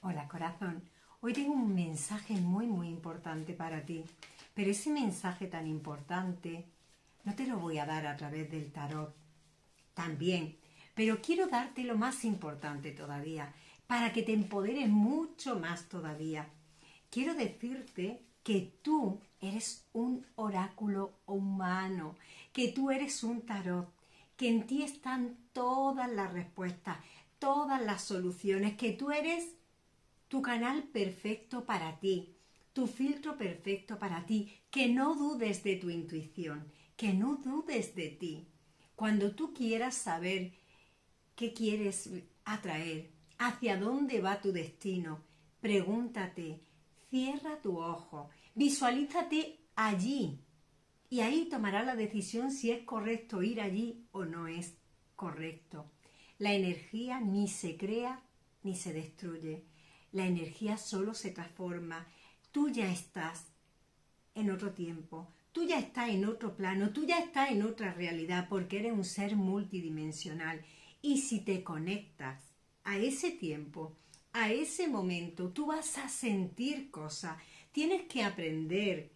Hola corazón, hoy tengo un mensaje muy importante para ti, pero ese mensaje tan importante no te lo voy a dar a través del tarot, también, pero quiero darte lo más importante todavía, para que te empoderes mucho más todavía. Quiero decirte que tú eres un oráculo humano, que tú eres un tarot, que en ti están todas las respuestas, todas las soluciones, que tú eres tu canal perfecto para ti, tu filtro perfecto para ti, que no dudes de tu intuición, que no dudes de ti. Cuando tú quieras saber qué quieres atraer, hacia dónde va tu destino, pregúntate, cierra tu ojo, visualízate allí y ahí tomarás la decisión si es correcto ir allí o no es correcto. La energía ni se crea ni se destruye. La energía solo se transforma. Tú ya estás en otro tiempo, tú ya estás en otro plano, tú ya estás en otra realidad porque eres un ser multidimensional. Y si te conectas a ese tiempo, a ese momento, tú vas a sentir cosas. Tienes que aprender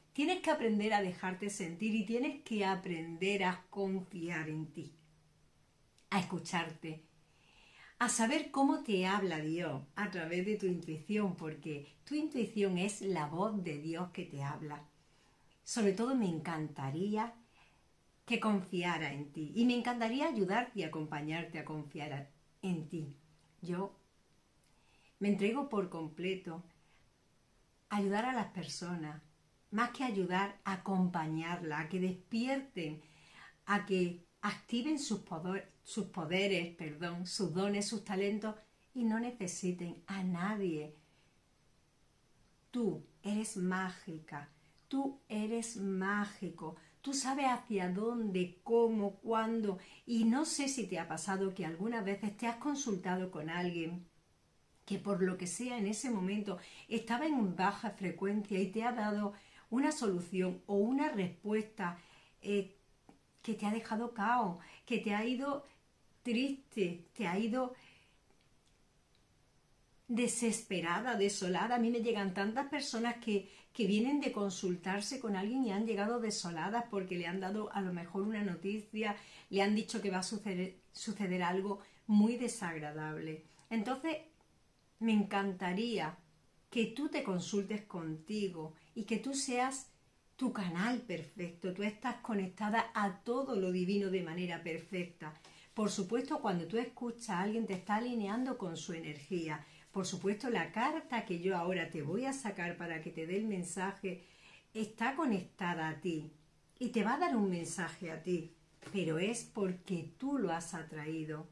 a dejarte sentir y tienes que aprender a confiar en ti, a escucharte, a saber cómo te habla Dios a través de tu intuición, porque tu intuición es la voz de Dios que te habla. Sobre todo me encantaría que confiara en ti y me encantaría ayudarte y acompañarte a confiar en ti. Yo me entrego por completo a ayudar a las personas, más que ayudar, a acompañarlas, a que despierten, a que activen sus poderes, sus dones, sus talentos y no necesiten a nadie. Tú eres mágica, tú eres mágico, tú sabes hacia dónde, cómo, cuándo, y no sé si te ha pasado que algunas veces te has consultado con alguien que por lo que sea en ese momento estaba en baja frecuencia y te ha dado una solución o una respuesta que te ha dejado caos, que te ha ido triste, te ha ido desesperada, desolada. A mí me llegan tantas personas que vienen de consultarse con alguien y han llegado desoladas porque le han dado a lo mejor una noticia, le han dicho que va a suceder algo muy desagradable. Entonces, me encantaría que tú te consultes contigo y que tú seas tu canal perfecto. Tú estás conectada a todo lo divino de manera perfecta. Por supuesto, cuando tú escuchas a alguien te está alineando con su energía. Por supuesto, la carta que yo ahora te voy a sacar para que te dé el mensaje está conectada a ti y te va a dar un mensaje a ti, pero es porque tú lo has atraído.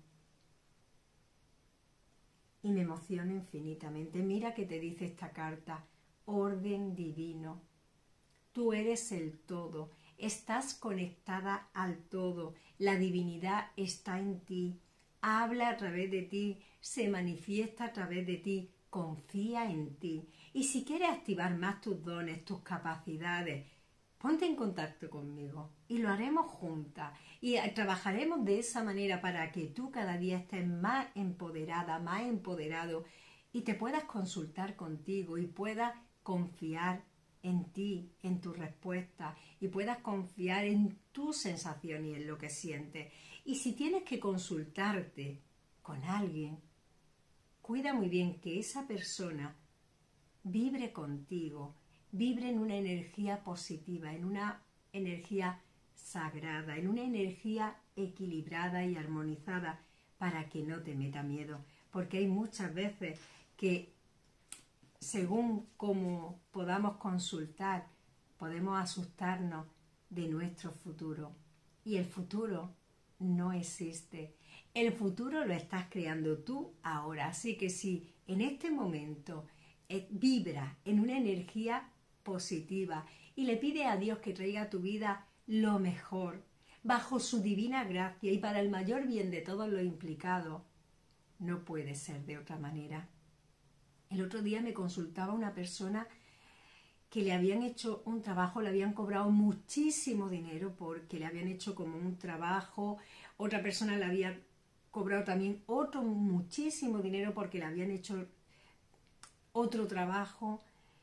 Y me emociona infinitamente. Mira que te dice esta carta: orden divino. Tú eres el todo, estás conectada al todo, la divinidad está en ti, habla a través de ti, se manifiesta a través de ti, confía en ti. Y si quieres activar más tus dones, tus capacidades, ponte en contacto conmigo y lo haremos juntas y trabajaremos de esa manera para que tú cada día estés más empoderada, más empoderado y te puedas consultar contigo y puedas confiar en ti, en tu respuesta y puedas confiar en tu sensación y en lo que sientes. Y si tienes que consultarte con alguien, cuida muy bien que esa persona vibre contigo, vibre en una energía positiva, en una energía sagrada, en una energía equilibrada y armonizada para que no te meta miedo. Porque hay muchas veces que según como podamos consultar, podemos asustarnos de nuestro futuro. Y el futuro no existe. El futuro lo estás creando tú ahora. Así que si en este momento vibra en una energía positiva y le pide a Dios que traiga a tu vida lo mejor, bajo su divina gracia y para el mayor bien de todos los implicados, no puede ser de otra manera. El otro día me consultaba una persona que le habían hecho un trabajo, le habían cobrado muchísimo dinero porque le habían hecho como un trabajo, otra persona le había cobrado también otro muchísimo dinero porque le habían hecho otro trabajo.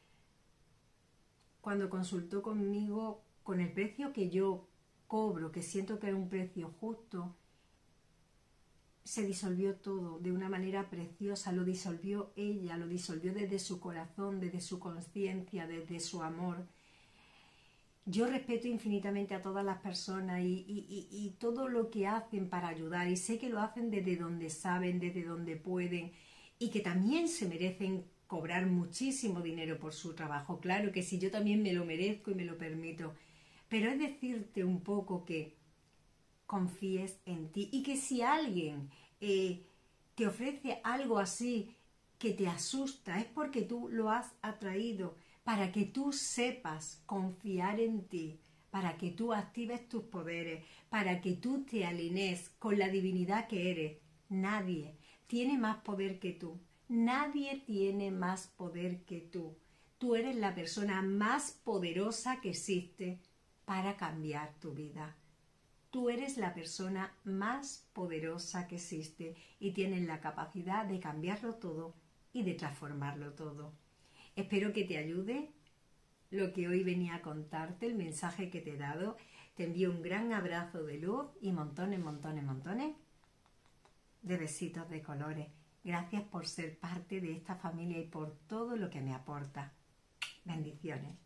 Cuando consultó conmigo, con el precio que yo cobro, que siento que es un precio justo, se disolvió todo de una manera preciosa, lo disolvió ella, lo disolvió desde su corazón, desde su conciencia, desde su amor. Yo respeto infinitamente a todas las personas y todo lo que hacen para ayudar, y sé que lo hacen desde donde saben, desde donde pueden, y que también se merecen cobrar muchísimo dinero por su trabajo. Claro que sí, yo también me lo merezco y me lo permito, pero es decirte un poco que confíes en ti y que si alguien te ofrece algo así que te asusta, es porque tú lo has atraído, para que tú sepas confiar en ti, para que tú actives tus poderes, para que tú te alinees con la divinidad que eres. Nadie tiene más poder que tú, nadie tiene más poder que tú. Tú eres la persona más poderosa que existe para cambiar tu vida. Tú eres la persona más poderosa que existe y tienes la capacidad de cambiarlo todo y de transformarlo todo. Espero que te ayude lo que hoy venía a contarte, el mensaje que te he dado. Te envío un gran abrazo de luz y montones, montones, montones de besitos de colores. Gracias por ser parte de esta familia y por todo lo que me aporta. Bendiciones.